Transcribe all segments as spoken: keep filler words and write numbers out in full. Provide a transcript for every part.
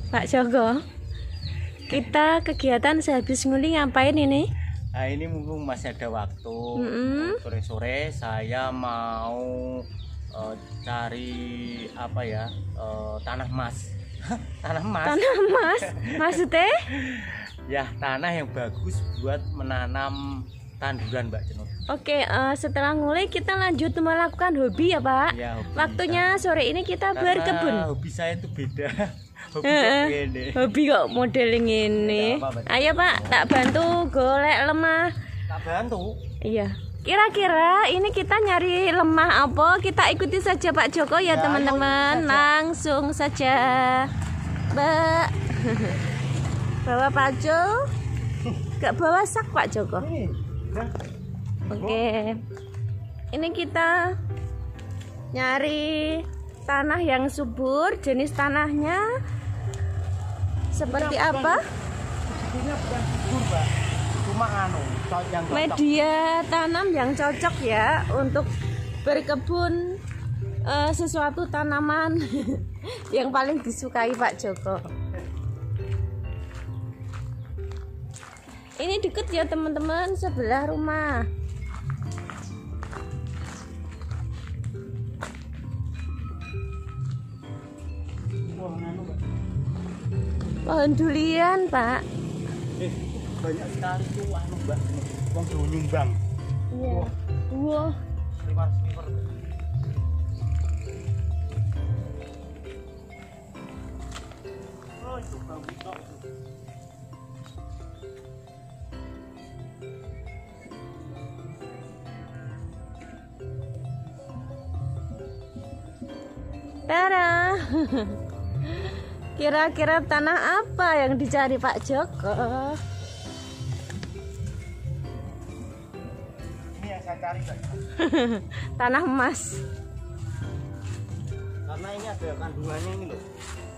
Pak Joko, kita kegiatan sehabis nguli ngapain ini? Nah ini mumpung masih ada waktu, sore-sore mm-hmm. saya mau uh, cari apa ya, uh, tanah emas. Tanah emas. Tanah emas, maksudnya? Ya tanah yang bagus buat menanam tanduran, Mbak Cenut. Oke, uh, setelah nguli kita lanjut melakukan hobi ya Pak. Ya, hobi waktunya kita. Sore ini kita Karena berkebun. Hobi saya itu beda. Hobi, uh, ini. hobi kok modeling ini. Apa, Ayo Pak, tak bantu golek lemah. Tak bantu. Iya. Kira-kira ini kita nyari lemah apa? Kita ikuti saja Pak Joko ya teman-teman. Ya, langsung saja, Mbak. Bawa pacul. Gak bawa sak Pak Joko. Oke. Ini kita nyari tanah yang subur. Jenis tanahnya seperti ini apa? Ini bukan subur, Mbak. Cuma anu, yang media tanam yang cocok ya untuk berkebun uh, sesuatu tanaman yang paling disukai Pak Joko. Ini deket ya teman-teman, sebelah rumah. Pohon durian Pak. Eh, banyak sekali tuh anu Mbak, wong do nyumbang. Iya. Wah. Sliver-sliver. Oh, itu bagus kok. Tada. Kira-kira tanah apa yang dicari Pak Joko? Ini yang saya cari, Pak. Tanah emas. Karena ini ada kandungannya ini loh.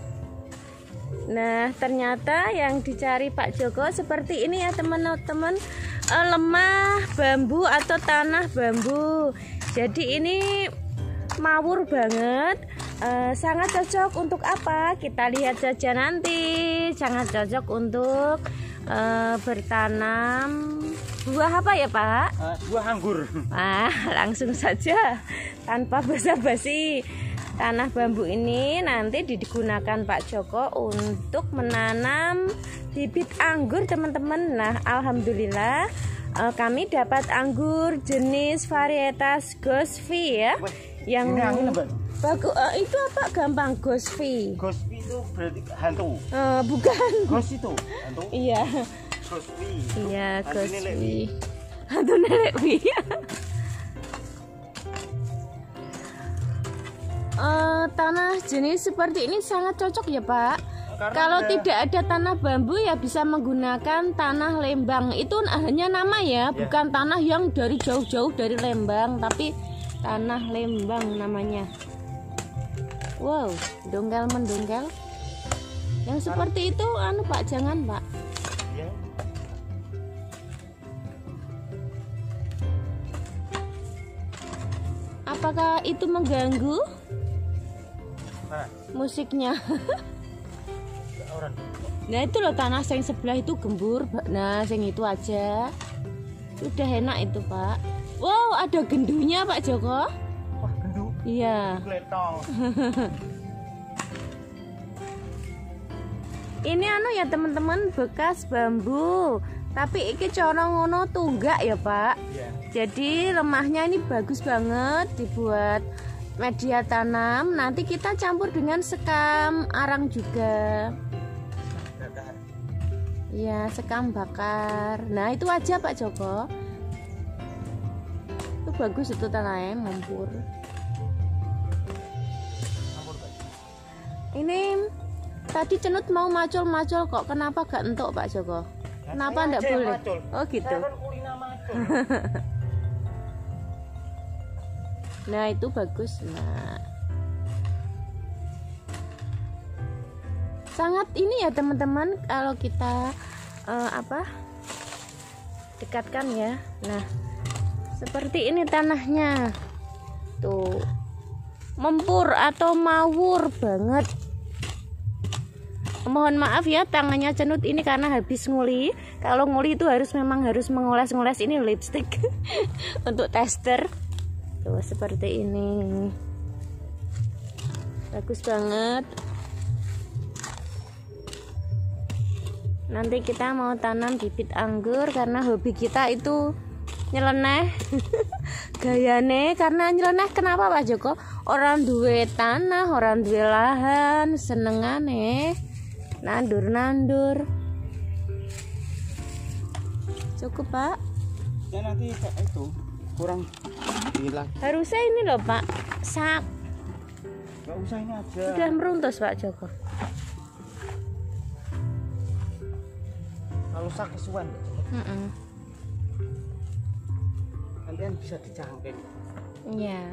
Nah, ternyata yang dicari Pak Joko seperti ini ya teman-teman, lemah bambu atau tanah bambu. Jadi ini mawur banget. Uh, sangat cocok untuk apa? Kita lihat saja nanti. Sangat cocok untuk uh, bertanam buah apa ya Pak? Uh, buah anggur. Ah, langsung saja tanpa basa-basi. Tanah bambu ini nanti digunakan Pak Joko untuk menanam bibit anggur teman-teman. Nah, alhamdulillah uh, kami dapat anggur jenis varietas Gosvi ya. Wih, yang ini angin, bagus. Uh, itu apa gampang Gosvi? Gosvi itu berarti hantu. Uh, bukan. Gos itu hantu. Iya. Gosvi. Iya, Gosvi. Hantu Nenek Wi. Uh, tanah jenis seperti ini sangat cocok ya Pak. Karena kalau ada... tidak ada tanah bambu ya bisa menggunakan tanah Lembang. Itu hanya nama ya, ya. Bukan tanah yang dari jauh-jauh dari Lembang, tapi tanah Lembang namanya. Wow, dongkel mendongkel. Yang seperti itu anu Pak, jangan Pak. Ya. Apakah itu mengganggu? Nah. Musiknya. Nah itu loh tanah yang sebelah itu gembur. Nah yang itu aja. Udah enak itu Pak. Wow, ada gendunya Pak Joko. Wah, gendu? Iya. Gletong. Ini anu ya teman-teman, bekas bambu. Tapi iki cara ngono tunggak ya Pak. Iya. Jadi lemahnya ini bagus banget dibuat media tanam. Nanti kita campur dengan sekam arang juga. Ya, sekam bakar. Nah, itu aja Pak Joko. Itu bagus itu tanahnya, mempur. Ini tadi Cenut mau macul-macul kok. Kenapa gak entuk Pak Joko? Kenapa enggak boleh? Oh gitu. Nah, itu bagus. Nah. Sangat ini ya teman-teman kalau kita uh, apa dekatkan ya. Nah seperti ini tanahnya tuh, mempur atau mawur banget. Mohon maaf ya tangannya Cenut ini karena habis nguli. Kalau nguli itu harus memang harus mengoles-ngoles ini lipstick untuk tester. Tuh seperti ini. Bagus banget. Nanti kita mau tanam bibit anggur karena hobi kita itu nyeleneh. Gayane karena nyeleneh kenapa Pak Joko? Orang duwe tanah, orang duwe lahan, senengane nandur-nandur. Cukup Pak? Ya nanti itu kurang gila. Harusnya ini loh Pak, sak. Gak usah ini aja. Udah meruntus Pak Joko. Kalau sak kesuwen. Mm -mm. Nantian bisa dicangkir. Iya.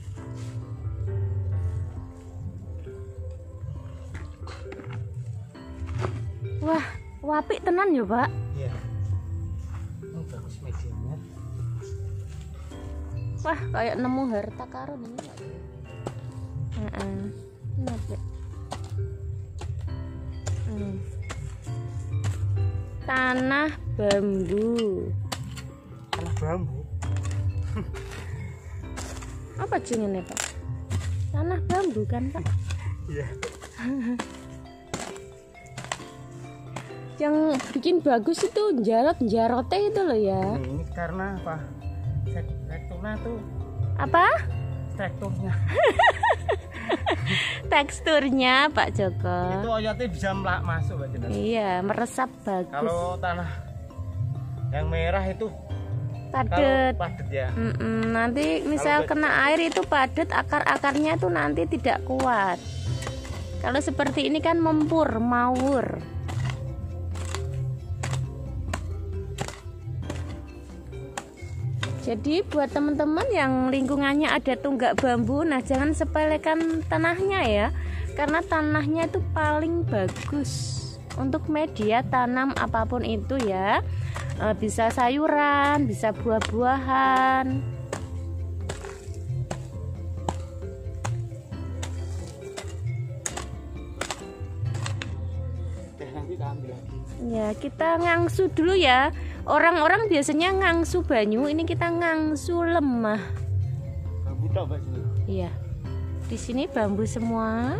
Wah, wapik tenan ya Pak. Iya. Oh, bagus medianya. Wah, kayak nemu harta karun ini. Heeh. Kenapa? Hmm. Tanah bambu. Tanah bambu. Apa jenenge Pak? Tanah bambu kan Pak? Iya. Yang bikin bagus itu jarot-jarote itu loh ya. Ini, ini karena apa? Teksturnya tuh. Apa? Teksturnya. Teksturnya Pak Joko. Itu oyotnya bisa masuk Pak Jenar. Iya, meresap bagus. Kalau tanah yang merah itu padat. Padat ya. Mm -mm, nanti misal kena air itu padat, akar-akarnya tuh nanti tidak kuat. Kalau seperti ini kan mempur, mawur. Jadi buat teman-teman yang lingkungannya ada tunggak bambu, nah jangan sepelekan tanahnya ya, karena tanahnya itu paling bagus untuk media tanam apapun itu ya. E, bisa sayuran, bisa buah-buahan. Ya kita ngangsu dulu ya. Orang-orang biasanya ngangsu banyu, ini kita ngangsu lemah. Bambu tok, Mbak. Iya. Di sini bambu semua.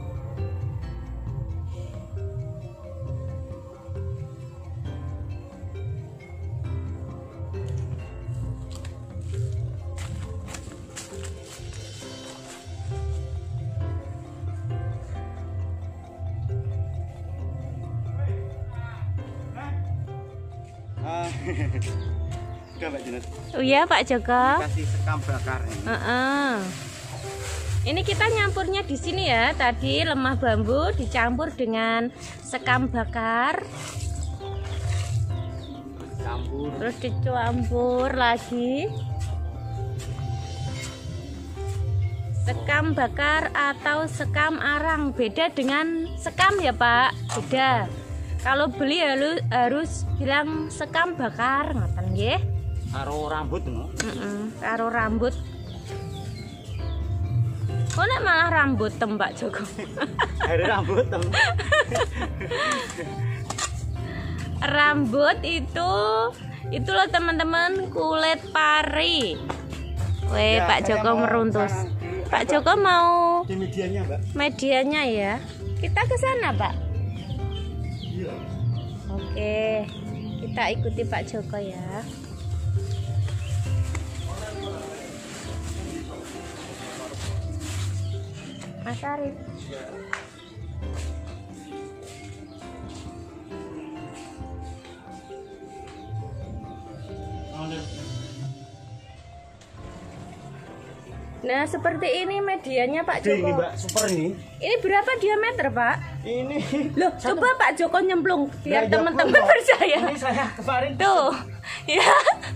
Udah Mbak Jenar. Oh iya Pak Joko. Kasih sekam bakar ini. Uh -uh. Ini kita nyampurnya di sini ya. Tadi lemah bambu dicampur dengan sekam bakar. Campur. Terus dicampur lagi sekam bakar atau sekam arang. Beda dengan sekam ya Pak. Beda. Kalau beli harus, harus bilang sekam bakar, ngoten nggih. Karo rambut no. Heeh, karo rambut. Kok nek malah rambut tem Pak Joko. Hari rambut tem. Rambut itu itu loh teman-teman, kulit pari. Weh, ya, Pak Joko meruntus. Pak Joko mau di medianya, Mbak. Medianya ya. Kita ke sana, Pak. Iya. Oke. Kita ikuti Pak Joko ya. Mas Arif. Nah, seperti ini medianya Pak Joko. Ini Mbak, super ini. Ini berapa diameter, Pak? Ini. Loh, satu. Coba Pak Joko nyemplung biar Ya, teman-teman ya, percaya. Ini saya kemarin Tuh. Ya.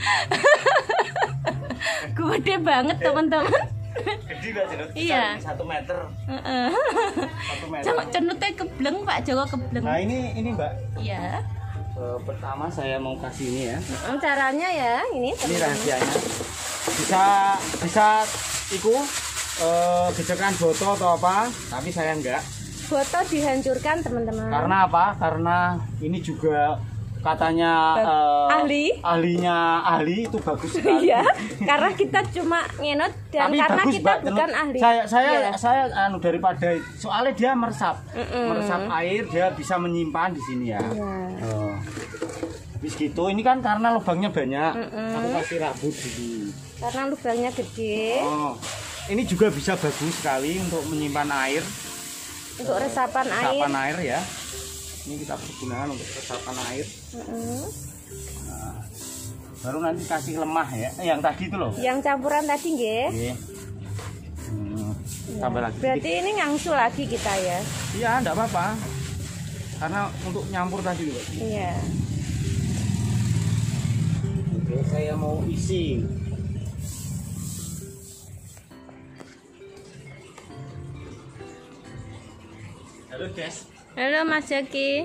Gede banget, teman-teman. Gede Mbak Cenut. Iya. Satu meter. Heeh. Satu meter. Coba cenutnya kebleng, Pak Joko kebleng. Nah, ini ini Mbak. Iya. Uh, pertama saya mau kasih ini ya. Hmm, caranya ya, ini. Ini rahasianya. Bisa bisa iku uh, gejekan botol atau apa, tapi saya enggak. botol dihancurkan teman-teman. Karena apa? Karena ini juga katanya uh, uh, ahli ahlinya ahli itu bagus sekali. Iya, karena kita cuma ngenot dan tapi karena bagus, kita Mbak, bukan ahli. Saya saya ya. saya anu daripada soalnya dia meresap. Mm -mm. Meresap air, dia bisa menyimpan di sini ya. Ya. Oh. Habis gitu ini kan karena lubangnya banyak. Mm -mm. Aku kasih rambut sini. Karena lubangnya gede. Oh. Ini juga bisa bagus sekali untuk menyimpan air. Untuk resapan, resapan air. air ya. Ini kita pergunakan untuk resapan air. Mm -mm. Nah, baru nanti kasih lemah ya. Eh, yang tadi itu loh. Yang campuran tadi nggih. Oke. Hmm, Ya. tambah lagi. Berarti sedikit. ini ngangsu lagi kita ya. Iya, enggak apa-apa. Karena untuk nyampur tadi juga. Iya. Oke, saya mau isi. Halo, guys. Halo Mas Jaki.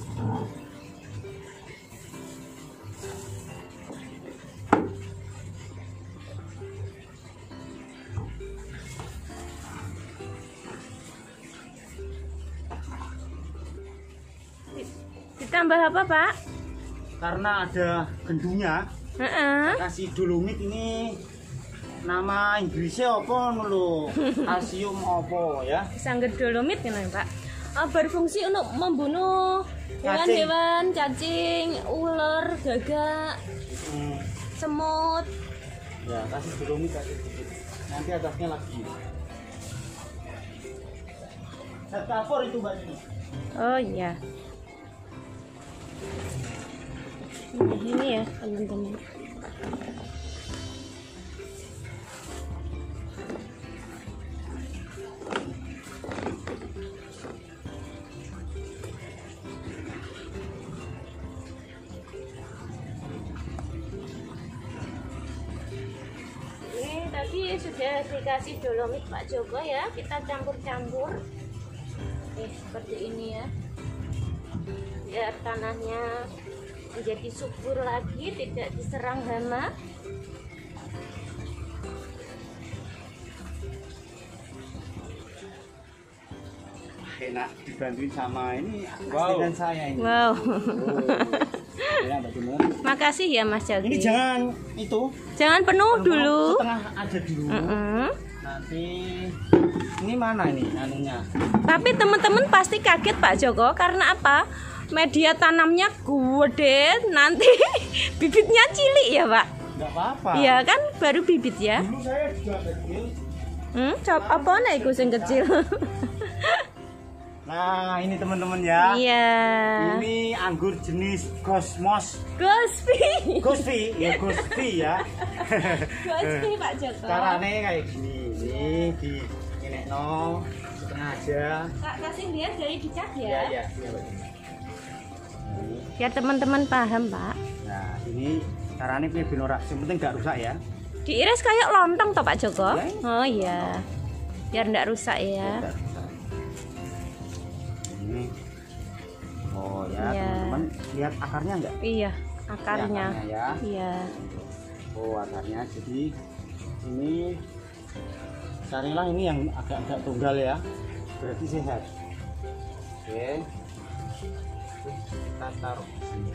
Ditambah apa, Pak? Karena ada gendunya, Heeh. kasih dolomit ini. Nama Inggrisnya apa lho? Kalsium apa ya? Sangger dolomit kan, Pak. Oh, berfungsi untuk membunuh hewan-hewan, cacing, ular, gagak, Hmm. semut. Ya, kasih dolomit kasih sedikit. Nanti atasnya lagi. Zat kapur itu Mbak ini. Oh iya. Nah, ini ya teman-teman. Ini tadi sudah dikasih dolomit Pak Joko ya, kita campur-campur. Eh, seperti ini ya, biar tanahnya menjadi subur lagi, tidak diserang hama. Enak dibantuin sama ini asisten saya ini. Wow. Oh, ya, bagaimana? Makasih ya Mas Jaki. Ini jangan itu Jangan penuh dulu. setengah aja dulu. Mm-mm. Nanti ini mana ini anunya? Tapi teman-teman pasti kaget Pak Joko karena apa? Media tanamnya gede, nanti bibitnya cilik ya Pak. Enggak apa-apa. Iya kan baru bibit ya. Dulu saya juga kecil. Hmm, coba apa nih iku sing kecil? Nah, ini teman-teman ya. Iya. Ini anggur jenis Cosmos. Gospi. Gospi, ya Gospi ya. Gospi Pak Joko. Caranya kayak gini. Ini di ini no setengah aja. Kak kasih lihat dari dicat Ya, ya. ya. ya ini. Biar teman-teman paham Pak. Nah, ini caranya biar binorak. Yang penting nggak rusak ya. Diiris kayak lontong toh Pak Joko? Ya. Oh iya. Biar enggak rusak ya. Nggak rusak. Ini. Oh ya, Ya. teman-teman lihat akarnya nggak? Iya, akarnya. Ini akarnya ya. Iya. Oh, akarnya. Jadi ini carilah ini yang agak-agak tunggal ya. Berarti sehat. Oke. Kita taruh di sini.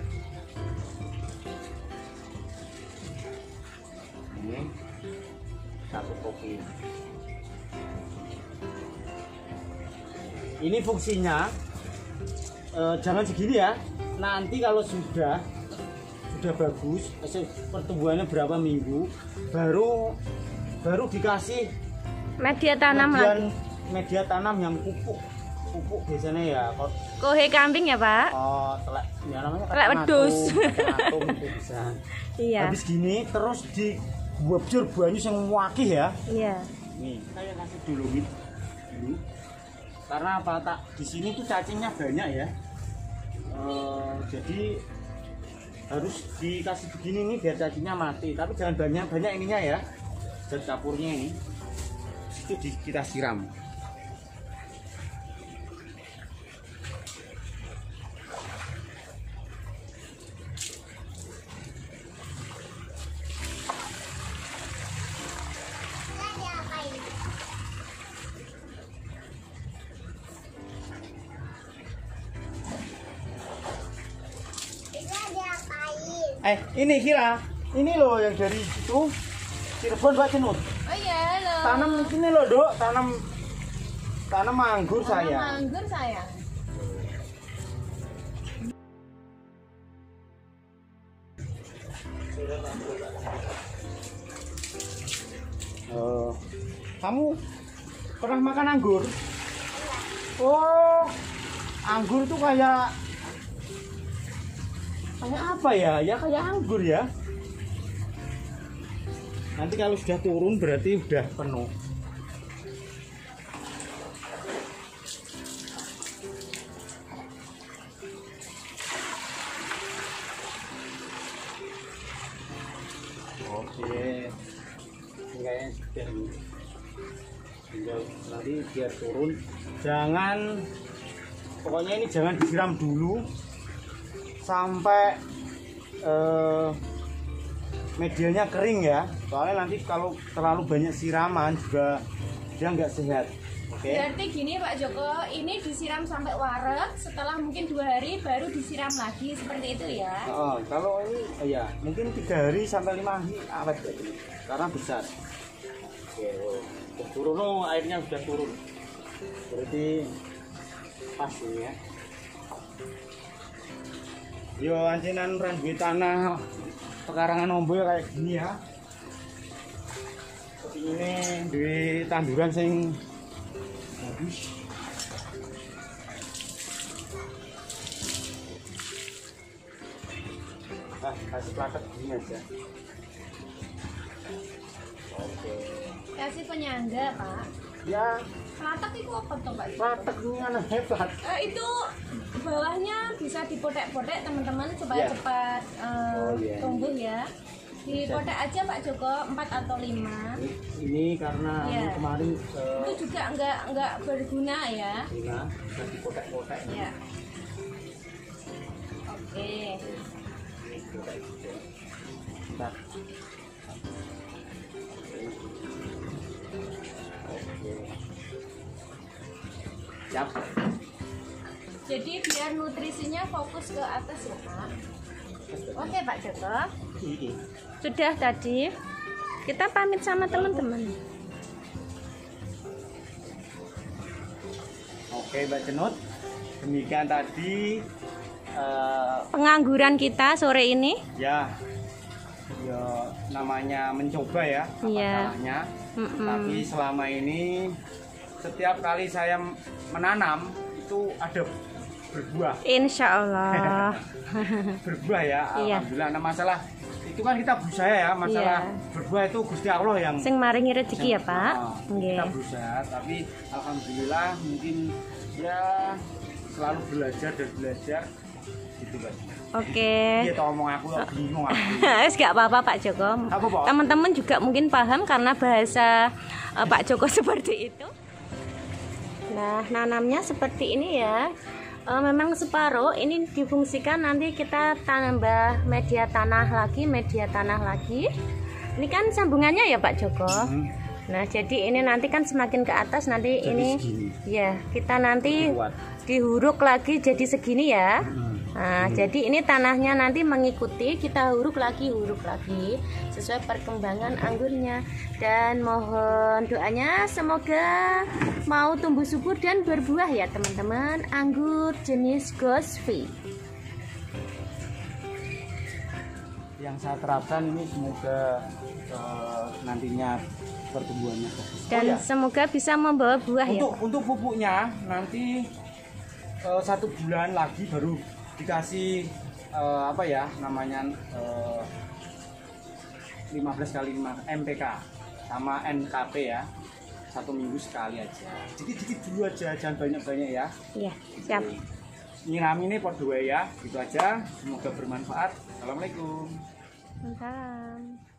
Ini satu kopi. Ini fungsinya eh, jangan segini ya. Nanti kalau sudah sudah bagus, pertumbuhannya berapa minggu, baru baru dikasih Media tanam media, lagi. media tanam yang pupuk. Pupuk biasanya ya kok Kohe kambing ya Pak? oh, telek ya namanya Telek wedhus. atom itu bisa. Iya. Habis gini terus dibuabjur banyu yang wakih ya. Iya. Nih, saya kasih dolomit dulu. Karena apa tak di sini tuh cacingnya banyak ya. Eh, jadi harus dikasih begini nih biar cacingnya mati. Tapi jangan banyak-banyak ininya ya. Zat campurnya ini. Itu di, kita siram. Eh, ini Kira. Ini loh yang dari situ. Cirebon Pak Cenut. Oh iya, halo. Tanam ini loh, Dok. Tanam tanam anggur Tanam saya. anggur saya. Oh, kamu pernah makan anggur? Oh, anggur tuh kayak kayak apa ya? Ya kayak anggur ya. Nanti kalau sudah turun berarti udah penuh. Oke. Kayaknya sudah ini. Tinggal nanti biar turun. Jangan, pokoknya ini jangan disiram dulu sampai eh, medianya kering ya. Soalnya nanti kalau terlalu banyak siraman juga dia nggak sehat. Oke. Berarti gini Pak Joko, ini disiram sampai waret, setelah mungkin dua hari baru disiram lagi seperti itu ya? Oh, kalau ini oh ya mungkin tiga hari sampai lima hari awet kayak gini karena besar. Oke, udah turun, oh, airnya sudah turun. Berarti pas ini ya. Yo ancenan randuwe tanah pekarangan ombo kayak gini ya. Seperti ini duwe tanduran sing bagus. Ah, kasih plakat gini aja. Oke. Kasih penyangga Pak. Ya, Pelatak itu apa tuh Pak? plakat ini kan hebat. Eh, itu bawahnya bisa dipotek-potek teman-teman supaya Ya. cepat eh, Oh, iya. tumbuh ya. Dipotek aja Pak Joko empat atau lima. Ini karena Iya. kemarin eh, Itu juga enggak enggak berguna ya. Lina bisa dipotek-potek. Ya. Oke. Bentar. Oke. Siap. Jadi biar nutrisinya fokus ke atas ya Pak. Oke Pak Joko. Ini. Sudah tadi. Kita pamit sama teman-teman. Oke, Mbak Cenut. Demikian tadi eh, Pengangguran kita sore ini. ya ya namanya mencoba ya apa Iya. salahnya. Mm-mm. Tapi selama ini setiap kali saya menanam itu ada berbuah. Insya Allah. Berbuah ya, Iya. alhamdulillah. Nah masalah itu kan kita berusaha ya, masalah Iya. berbuah itu Gusti Allah yang Sing maringi rezeki ya Pak. Nah, Nggih. kita berusaha, tapi alhamdulillah mungkin ya selalu belajar dan belajar gitu Pak. Oke. Iya toh ngomong aku kok bingung aku. Wes gak apa-apa Pak Joko. Apa, Pak? Teman-teman juga mungkin paham karena bahasa eh, Pak Joko seperti itu. Nah, nanamnya seperti ini ya. Eh, memang separuh ini difungsikan nanti kita tambah media tanah lagi, media tanah lagi. Ini kan sambungannya ya Pak Joko. Hmm. Nah, jadi ini nanti kan semakin ke atas nanti Jadi ini segini. ya, kita nanti Kuat. dihuruk lagi jadi segini ya. Hmm. Nah, jadi ini tanahnya nanti mengikuti, kita huruk lagi, huruk lagi sesuai perkembangan anggurnya. Dan mohon doanya semoga mau tumbuh subur dan berbuah ya teman-teman. Anggur jenis Gosvi. Yang saya terapkan ini semoga eh, nantinya pertumbuhannya bagus. Dan Oh ya, semoga bisa membawa buah ya. untuk untuk pupuknya nanti eh, satu bulan lagi baru dikasih eh, apa ya namanya eh, lima belas kali lima M P K sama N K P ya, satu minggu sekali aja, dikit-dikit dulu aja, jangan banyak-banyak ya. Iya, siap. Nyirami ini pot dua ya, gitu aja, semoga bermanfaat. Assalamualaikum. Salam.